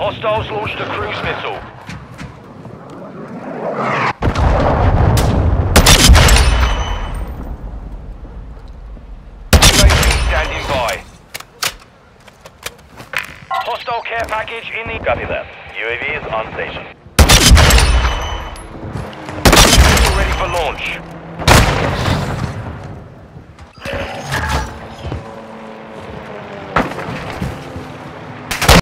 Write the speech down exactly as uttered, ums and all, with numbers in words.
Hostiles launched a cruise missile. U A V standing by. Hostile care package in the... Copy that. U A V is on station. Missile ready for launch.